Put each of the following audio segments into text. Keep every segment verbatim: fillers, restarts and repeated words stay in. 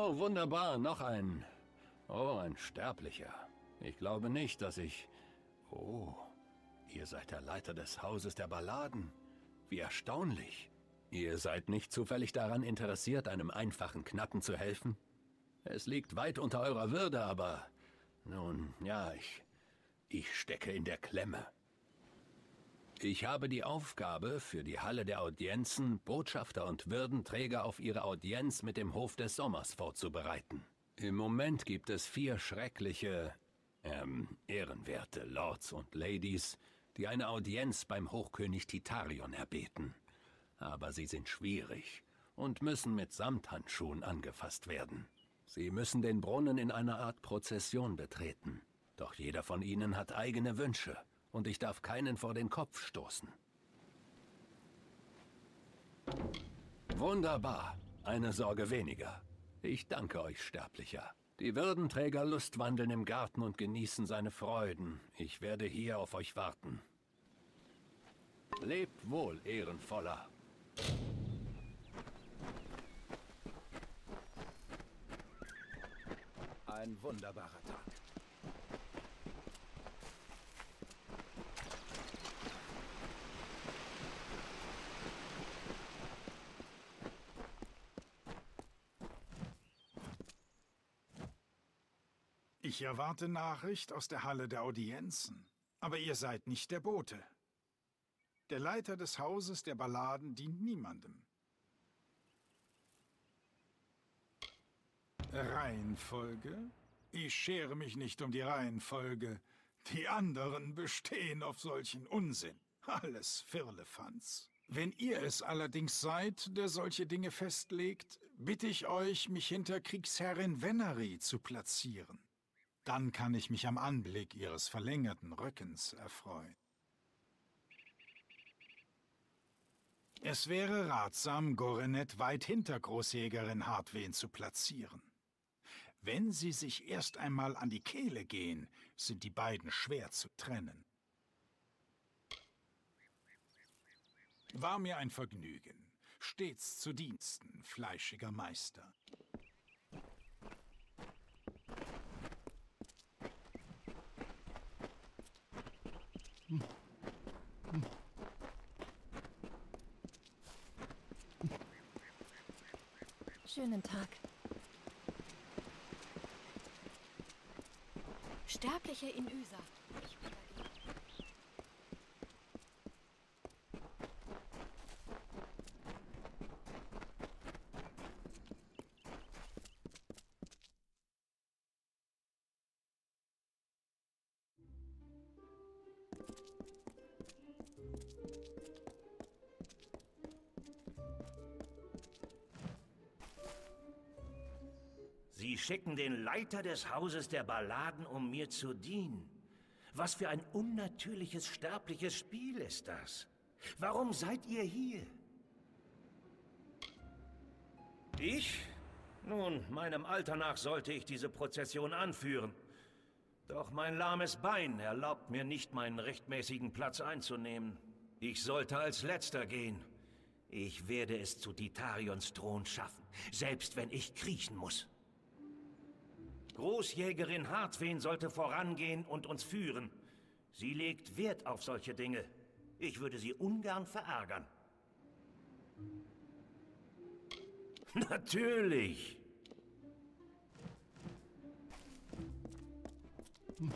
Oh, wunderbar, noch ein... Oh, ein Sterblicher. Ich glaube nicht, dass ich... Oh, ihr seid der Leiter des Hauses der Balladen. Wie erstaunlich. Ihr seid nicht zufällig daran interessiert, einem einfachen Knappen zu helfen? Es liegt weit unter eurer Würde, aber... Nun, ja, ich... Ich stecke in der Klemme. Ich habe die Aufgabe, für die Halle der Audienzen Botschafter und Würdenträger auf ihre Audienz mit dem Hof des Sommers vorzubereiten. Im Moment gibt es vier schreckliche, ähm, ehrenwerte Lords und Ladies, die eine Audienz beim Hochkönig Titarion erbeten. Aber sie sind schwierig und müssen mit Samthandschuhen angefasst werden. Sie müssen den Brunnen in einer Art Prozession betreten. Doch jeder von ihnen hat eigene Wünsche. Und ich darf keinen vor den Kopf stoßen. Wunderbar. Eine Sorge weniger. Ich danke euch, Sterblicher. Die Würdenträger lustwandeln im Garten und genießen seine Freuden. Ich werde hier auf euch warten. Lebt wohl, Ehrenvoller. Ein wunderbarer Tag. Ich erwarte Nachricht aus der Halle der Audienzen. Aber ihr seid nicht der Bote. Der Leiter des Hauses der Balladen dient niemandem. Reihenfolge? Ich schere mich nicht um die Reihenfolge. Die anderen bestehen auf solchen Unsinn. Alles Firlefanz. Wenn ihr es allerdings seid, der solche Dinge festlegt, bitte ich euch, mich hinter Kriegsherrin Venery zu platzieren. Dann kann ich mich am Anblick ihres verlängerten Rückens erfreuen. Es wäre ratsam, Gorenet weit hinter Großjägerin Hardwen zu platzieren. Wenn sie sich erst einmal an die Kehle gehen, sind die beiden schwer zu trennen. War mir ein Vergnügen. Stets zu Diensten, fleischiger Meister. Hm. Hm. Schönen Tag. Sterbliche in Üsa. Ich bin dagegen. Sie schicken den Leiter des Hauses der Balladen, um mir zu dienen. Was für ein unnatürliches, sterbliches Spiel ist das? Warum seid ihr hier? Ich? Nun, meinem Alter nach sollte ich diese Prozession anführen. Doch mein lahmes Bein erlaubt mir nicht, meinen rechtmäßigen Platz einzunehmen. Ich sollte als Letzter gehen. Ich werde es zu Titarions Thron schaffen, selbst wenn ich kriechen muss. Großjägerin Hardwen sollte vorangehen und uns führen. Sie legt Wert auf solche Dinge. Ich würde sie ungern verärgern. Natürlich! Hm.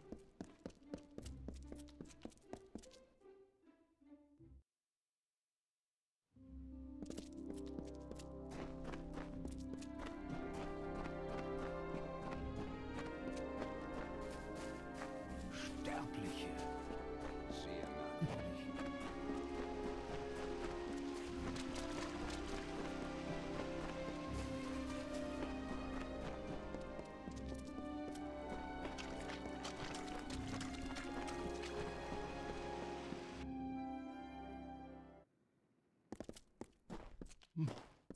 Hm.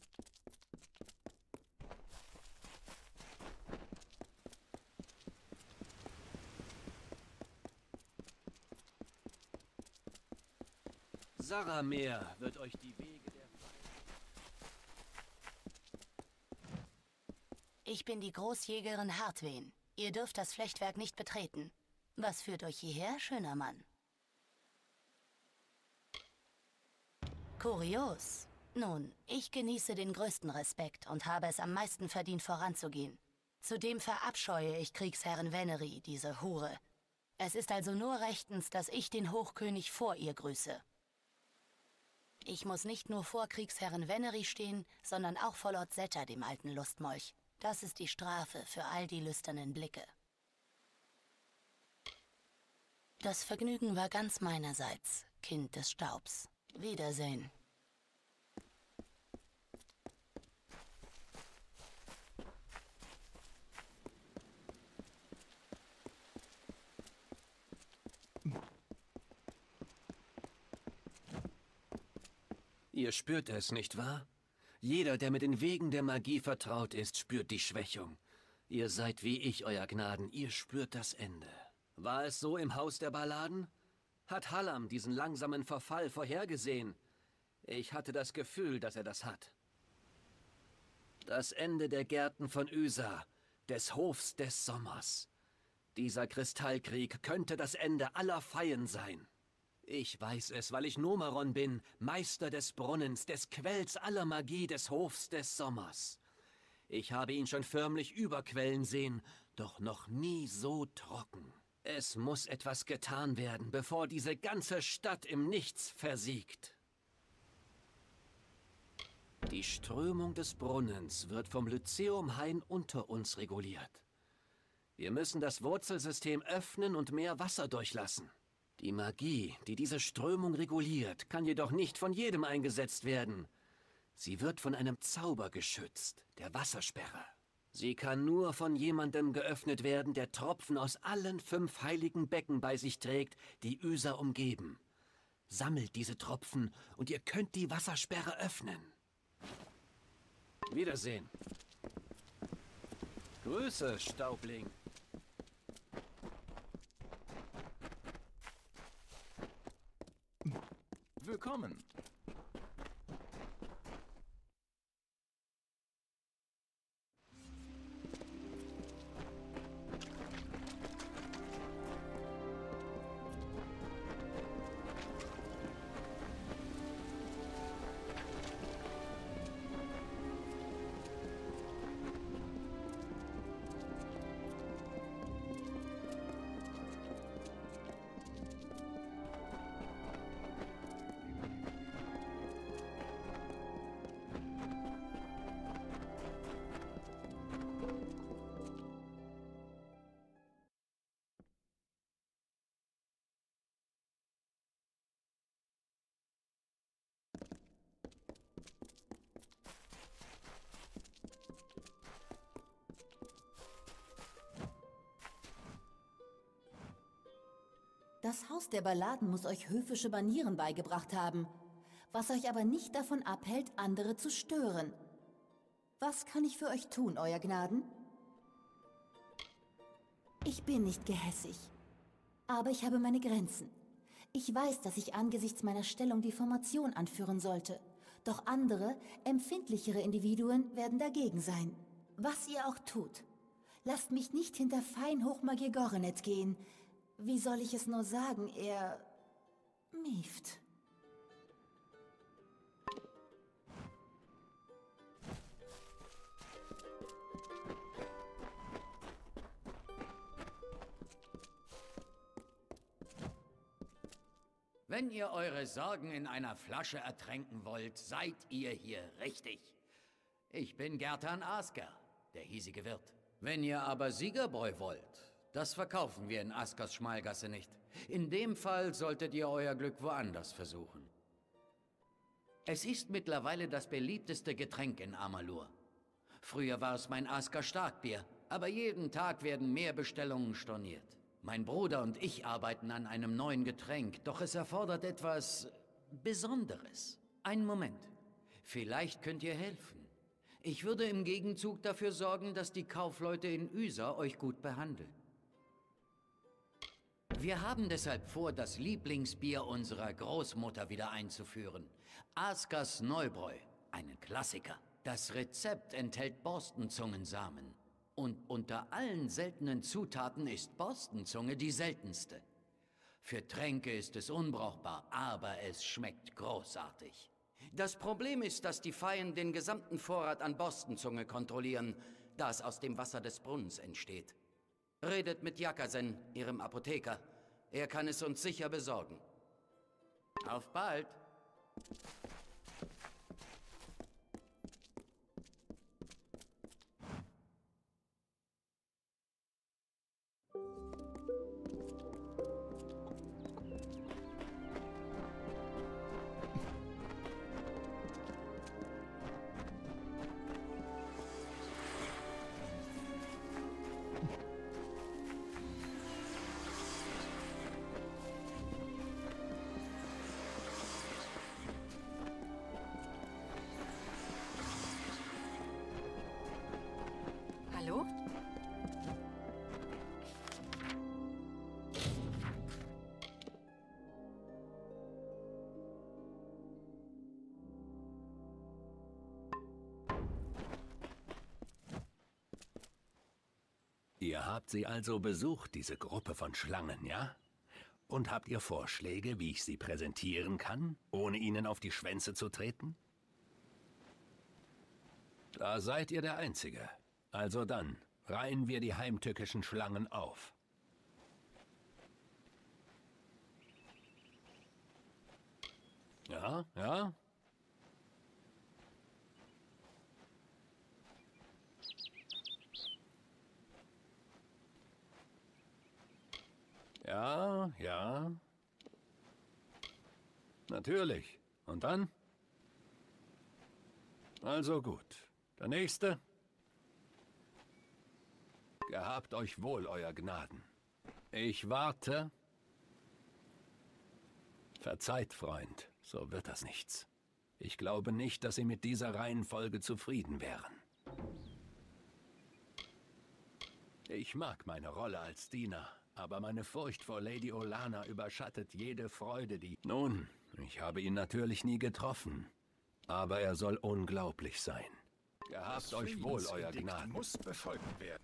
Saramer wird euch die Wege der Ich bin die Großjägerin Hartwen. Ihr dürft das Flechtwerk nicht betreten. Was führt euch hierher, schöner Mann? Kurios. Nun, ich genieße den größten Respekt und habe es am meisten verdient, voranzugehen. Zudem verabscheue ich Kriegsherrin Venery, diese Hure. Es ist also nur rechtens, dass ich den Hochkönig vor ihr grüße. Ich muss nicht nur vor Kriegsherrin Venery stehen, sondern auch vor Lord Setter, dem alten Lustmolch. Das ist die Strafe für all die lüsternen Blicke. Das Vergnügen war ganz meinerseits, Kind des Staubs. Wiedersehen. Ihr spürt es, nicht wahr? Jeder, der mit den Wegen der Magie vertraut ist, spürt die Schwächung. Ihr seid wie ich, Euer Gnaden, ihr spürt das Ende. War es so im Haus der Balladen? Hat Hallam diesen langsamen Verfall vorhergesehen? Ich hatte das Gefühl, dass er das hat. Das Ende der Gärten von Ysa, des Hofs des Sommers. Dieser Kristallkrieg könnte das Ende aller Feien sein. Ich weiß es, weil ich Nomaron bin, Meister des Brunnens, des Quells aller Magie des Hofs des Sommers. Ich habe ihn schon förmlich überquellen sehen, doch noch nie so trocken. Es muss etwas getan werden, bevor diese ganze Stadt im Nichts versiegt. Die Strömung des Brunnens wird vom Lyzeumhain unter uns reguliert. Wir müssen das Wurzelsystem öffnen und mehr Wasser durchlassen. Die Magie, die diese Strömung reguliert, kann jedoch nicht von jedem eingesetzt werden. Sie wird von einem Zauber geschützt, der Wassersperre. Sie kann nur von jemandem geöffnet werden, der Tropfen aus allen fünf heiligen Becken bei sich trägt, die Ysa umgeben. Sammelt diese Tropfen und ihr könnt die Wassersperre öffnen. Wiedersehen. Grüße, Staubling. Willkommen. Das Haus der Balladen muss euch höfische Manieren beigebracht haben, was euch aber nicht davon abhält, andere zu stören. Was kann ich für euch tun, Euer Gnaden? Ich bin nicht gehässig, aber ich habe meine Grenzen. Ich weiß, dass ich angesichts meiner Stellung die Formation anführen sollte, doch andere, empfindlichere Individuen werden dagegen sein. Was ihr auch tut, lasst mich nicht hinter Feinhochmagier Gorenet gehen. Wie soll ich es nur sagen, er mieft. Wenn ihr eure Sorgen in einer Flasche ertränken wollt, seid ihr hier richtig. Ich bin Gertan Asker, der hiesige Wirt. Wenn ihr aber Siegerbräu wollt, das verkaufen wir in Askers Schmalgasse nicht. In dem Fall solltet ihr euer Glück woanders versuchen. Es ist mittlerweile das beliebteste Getränk in Amalur. Früher war es mein Asker Starkbier, aber jeden Tag werden mehr Bestellungen storniert. Mein Bruder und ich arbeiten an einem neuen Getränk, doch es erfordert etwas Besonderes. Einen Moment. Vielleicht könnt ihr helfen. Ich würde im Gegenzug dafür sorgen, dass die Kaufleute in Ysa euch gut behandeln. Wir haben deshalb vor, das Lieblingsbier unserer Großmutter wieder einzuführen. Askers Neubräu, einen Klassiker. Das Rezept enthält Borstenzungensamen, Und unter allen seltenen Zutaten ist Borstenzunge die seltenste. Für Tränke ist es unbrauchbar, aber es schmeckt großartig. Das Problem ist, dass die Feien den gesamten Vorrat an Borstenzunge kontrollieren, da es aus dem Wasser des Brunnens entsteht. Redet mit Jakasen, ihrem Apotheker. Er kann es uns sicher besorgen. Auf bald! Hallo? Ihr habt sie also besucht, diese Gruppe von Schlangen, ja? Und habt ihr Vorschläge, wie ich sie präsentieren kann, ohne ihnen auf die Schwänze zu treten? Da seid ihr der Einzige. Also dann, reihen wir die heimtückischen Schlangen auf. Ja, ja. Ja, ja. Natürlich. Und dann? Also gut. Der nächste. Gehabt euch wohl, euer Gnaden. Ich warte. Verzeiht, Freund, so wird das nichts. Ich glaube nicht, dass Sie mit dieser Reihenfolge zufrieden wären. Ich mag meine Rolle als Diener, aber meine Furcht vor Lady Olana überschattet jede Freude, die... Nun, ich habe ihn natürlich nie getroffen, aber er soll unglaublich sein. Gehabt euch wohl, euer Gnaden. Muss befolgt werden.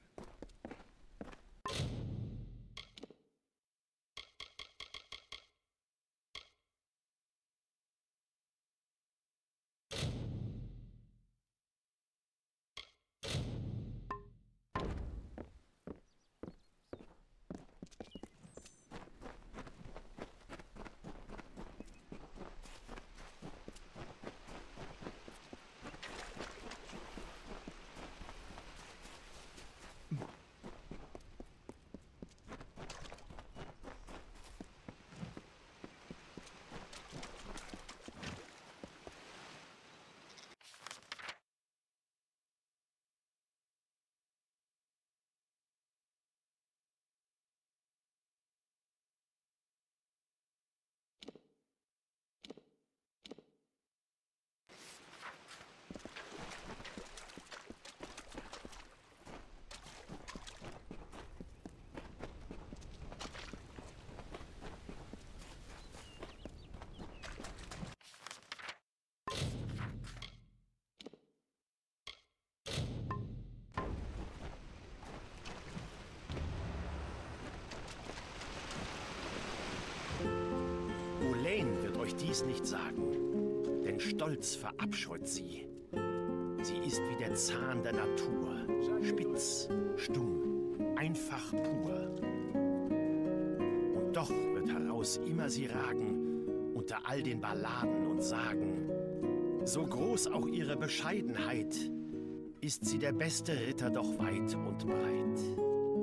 Elaine wird euch dies nicht sagen, denn Stolz verabscheut sie. Sie ist wie der Zahn der Natur, spitz, stumm, einfach pur. Und doch wird heraus immer sie ragen, unter all den Balladen und Sagen. So groß auch ihre Bescheidenheit, ist sie der beste Ritter doch weit und breit.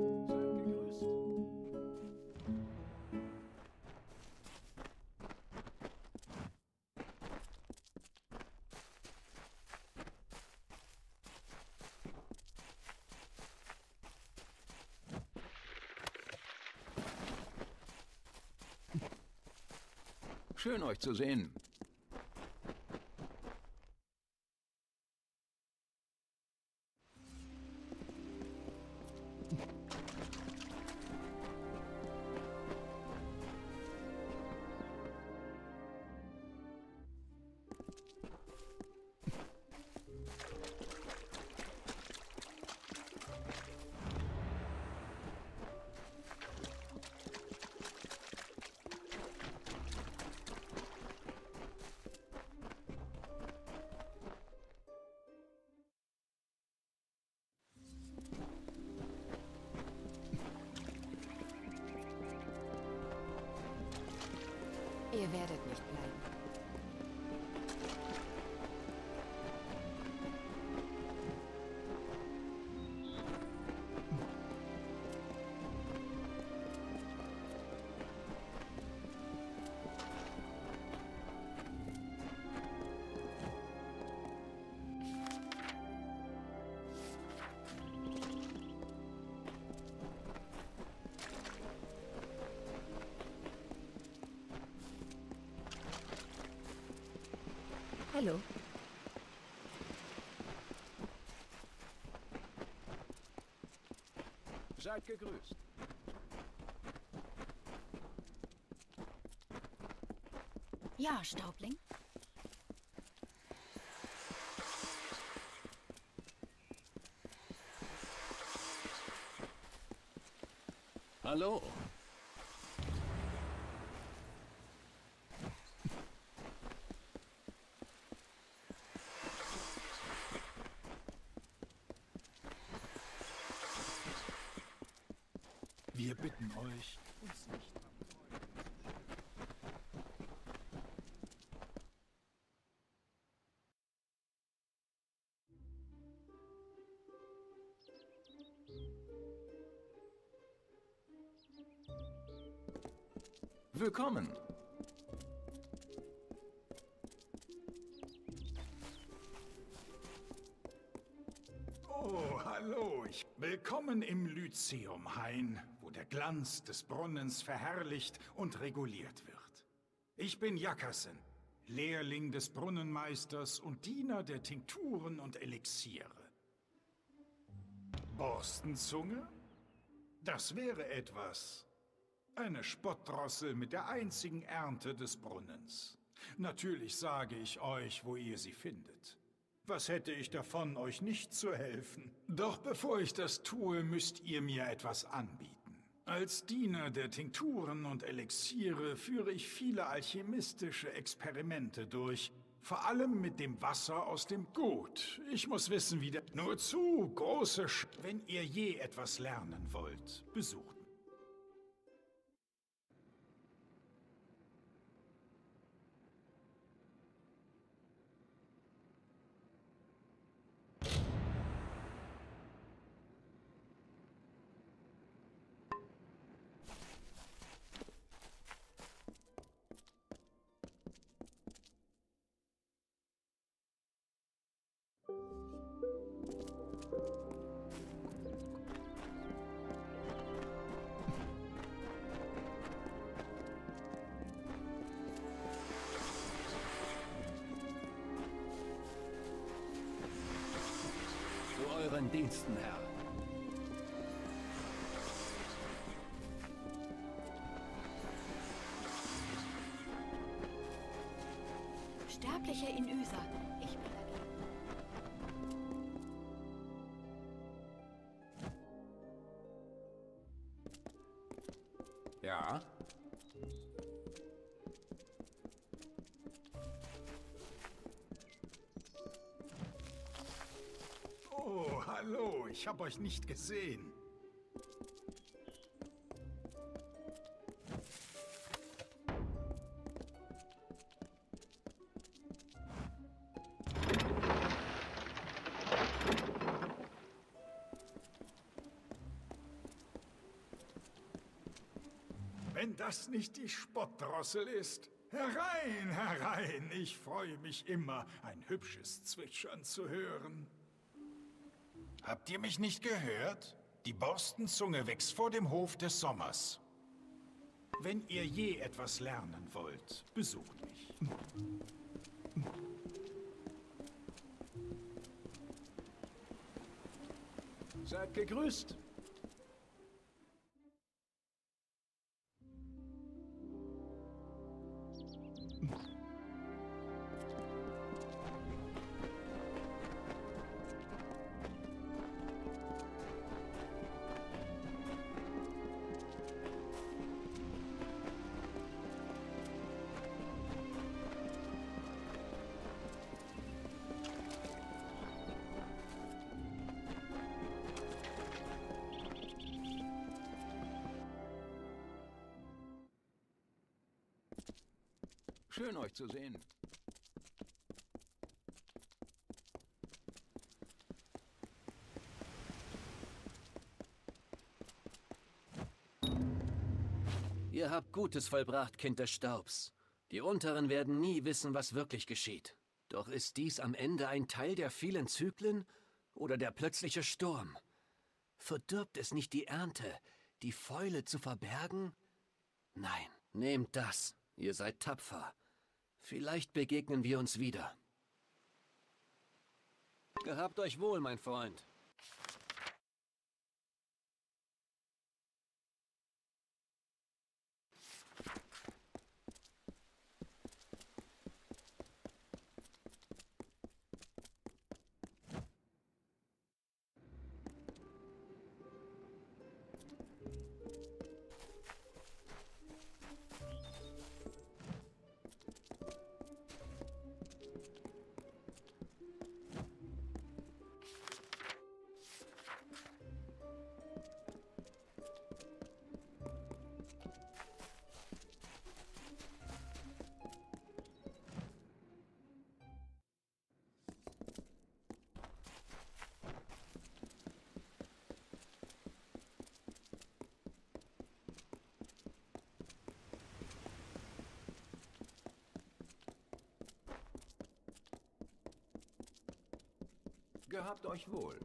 Schön, euch zu sehen. Ihr werdet nicht bleiben. Hallo. Seid gegrüßt. Ja, Staubling. Hallo. Wir bitten euch, uns nicht Willkommen. Oh, hallo. Ich willkommen im Lyzeum-Hain, wo der Glanz des Brunnens verherrlicht und reguliert wird. Ich bin Jakassen, Lehrling des Brunnenmeisters und Diener der Tinkturen und Elixiere. Borstenzunge? Das wäre etwas. Eine Spottdrossel mit der einzigen Ernte des Brunnens. Natürlich sage ich euch, wo ihr sie findet. Was hätte ich davon, euch nicht zu helfen? Doch bevor ich das tue, müsst ihr mir etwas anbieten. Als Diener der Tinkturen und Elixiere führe ich viele alchemistische Experimente durch. Vor allem mit dem Wasser aus dem Gut. Ich muss wissen, wie der... Nur zu, große Sch... Wenn ihr je etwas lernen wollt, besucht mich. Zu euren Diensten, Herr. Sterbliche in Üsa. Ich bin dagegen. Ja? Oh, hallo, ich habe euch nicht gesehen. Wenn das nicht die Spottdrossel ist. Herein, herein, ich freue mich immer, ein hübsches Zwitschern zu hören. Habt ihr mich nicht gehört? Die Borstenzunge wächst vor dem Hof des Sommers. Wenn ihr je etwas lernen wollt, besucht mich. Seid gegrüßt. Schön, euch zu sehen. Ihr habt Gutes vollbracht, Kind des Staubs. Die Unteren werden nie wissen, was wirklich geschieht. Doch ist dies am Ende ein Teil der vielen Zyklen oder der plötzliche Sturm? Verdirbt es nicht die Ernte, die Fäule zu verbergen? Nein, nehmt das. Ihr seid tapfer. Vielleicht begegnen wir uns wieder. Gehabt euch wohl, mein Freund. Gehabt euch wohl.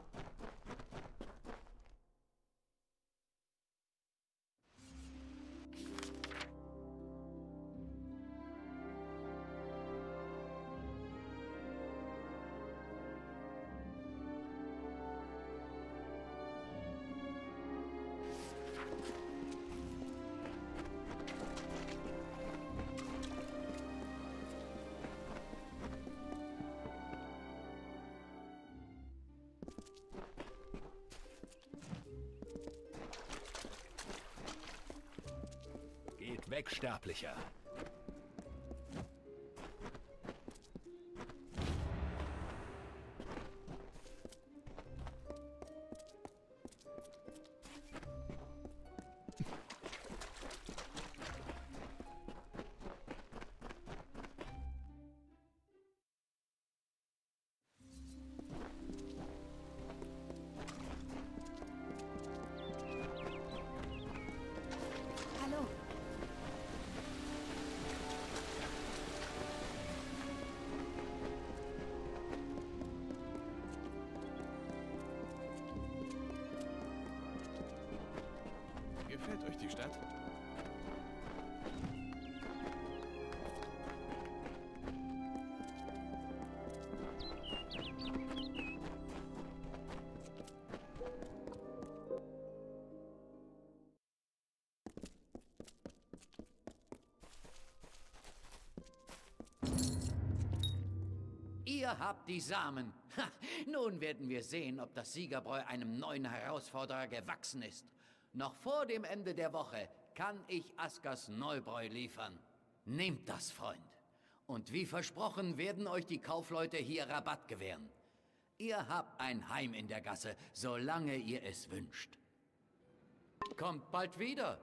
Geht weg, Sterblicher. Hallo. Gefällt euch die Stadt? Ihr habt die Samen. Ha, nun werden wir sehen, ob das Siegerbräu einem neuen Herausforderer gewachsen ist. Noch vor dem Ende der Woche kann ich Askers Neubräu liefern. Nehmt das, Freund. Und wie versprochen werden euch die Kaufleute hier Rabatt gewähren. Ihr habt ein Heim in der Gasse, solange ihr es wünscht. Kommt bald wieder.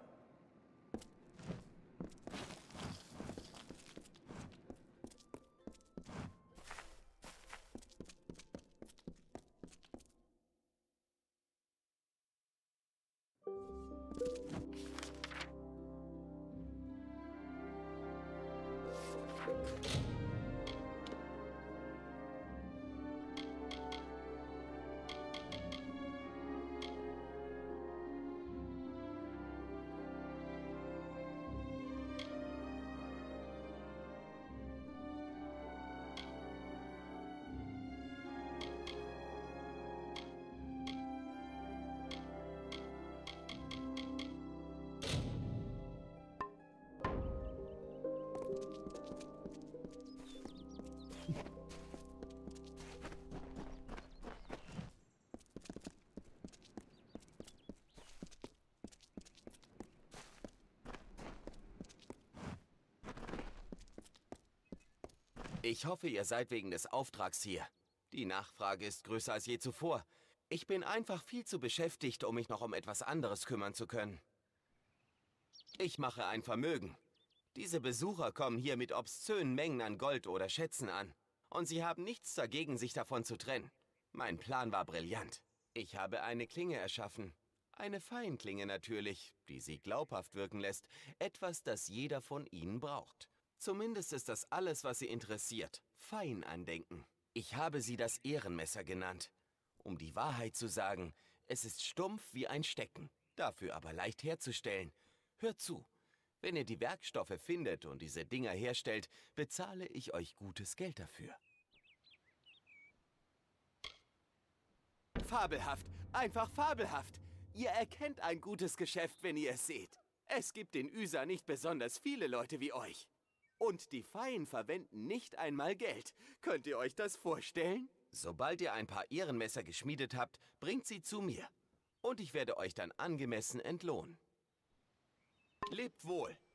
Ich hoffe, ihr seid wegen des Auftrags hier. Die Nachfrage ist größer als je zuvor. Ich bin einfach viel zu beschäftigt, um mich noch um etwas anderes kümmern zu können. Ich mache ein Vermögen. Diese Besucher kommen hier mit obszönen Mengen an Gold oder Schätzen an. Und sie haben nichts dagegen, sich davon zu trennen. Mein Plan war brillant. Ich habe eine Klinge erschaffen. Eine Feinklinge natürlich, die sie glaubhaft wirken lässt. Etwas, das jeder von ihnen braucht. Zumindest ist das alles, was sie interessiert. Feinandenken. Ich habe sie das Ehrenmesser genannt. Um die Wahrheit zu sagen, es ist stumpf wie ein Stecken, dafür aber leicht herzustellen. Hört zu, wenn ihr die Werkstoffe findet und diese Dinger herstellt, bezahle ich euch gutes Geld dafür. Fabelhaft, einfach fabelhaft. Ihr erkennt ein gutes Geschäft, wenn ihr es seht. Es gibt in Ysa nicht besonders viele Leute wie euch. Und die Feien verwenden nicht einmal Geld. Könnt ihr euch das vorstellen? Sobald ihr ein paar Ehrenmesser geschmiedet habt, bringt sie zu mir. Und ich werde euch dann angemessen entlohnen. Lebt wohl.